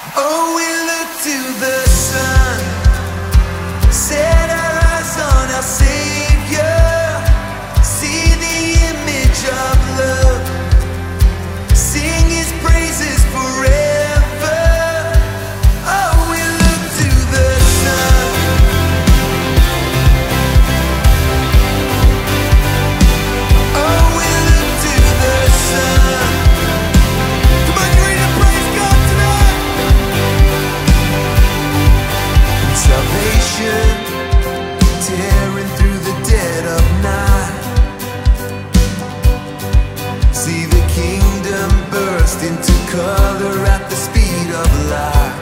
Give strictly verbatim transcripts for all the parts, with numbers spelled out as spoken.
Oh, we look to the sun, set our eyes on our Saviour, see the image of love, sing His praises forever. Oh, we look to the sun. Oh, we look to the sun. Come on, you ready to praise God tonight? Salvation tearing through the dead of night. See the kingdom burst into color at the speed of light.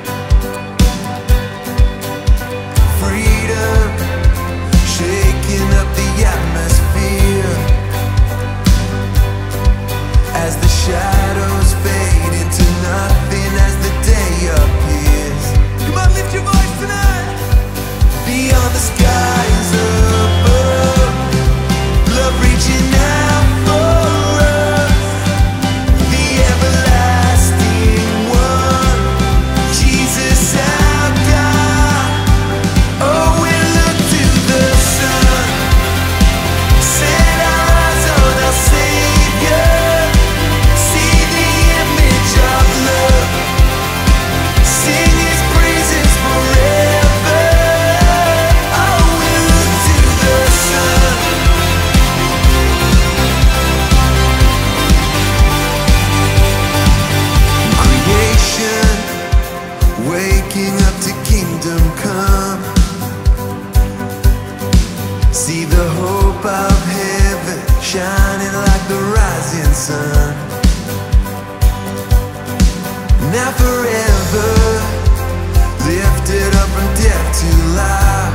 Freedom shaking up the atmosphere as the shadows fade into nothing as the day appears. Come on, lift your voice tonight. Beyond the skies above, love reaching out for us, the everlasting one, Jesus our God. Oh, we look to the sun, set our eyes on our Savior, see the image of love, sing His praises forever. Oh, we look to the sun. Creation waking up to kingdom come. See the hope of heaven shining like the rising sun. Now forever lifted up from death to life.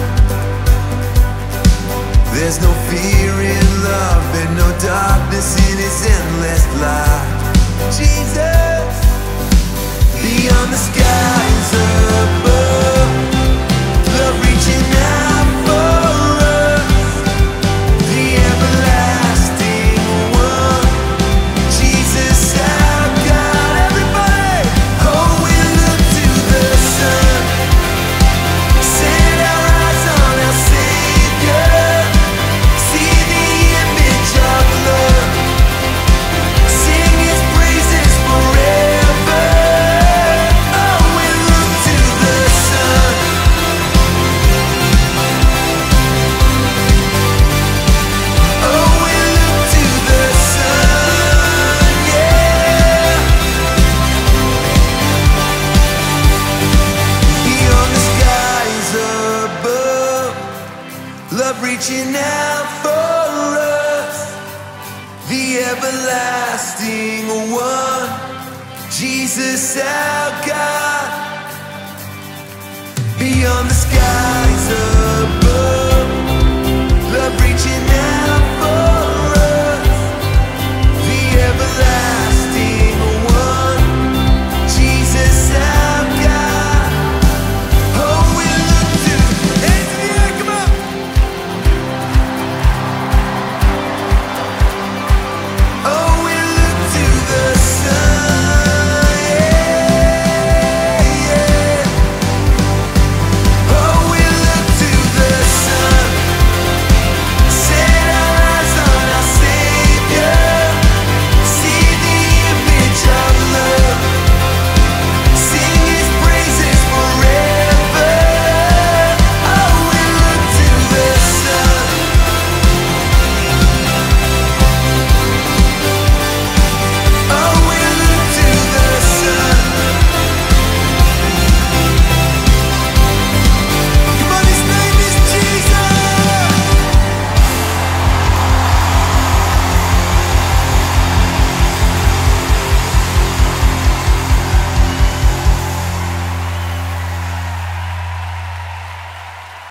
There's no fear in love and no darkness in His endless light. Jesus, beyond the skies above, love reaching out for us, the everlasting one, Jesus our God. Everybody, oh, we look to the sun, set our eyes on our Savior, see the image of love, sing His praises forever. Oh, we look to the sun. Oh, we look to the sun, yeah. Beyond the skies above, love reaching out for us, the everlasting one, Jesus our God. Beyond the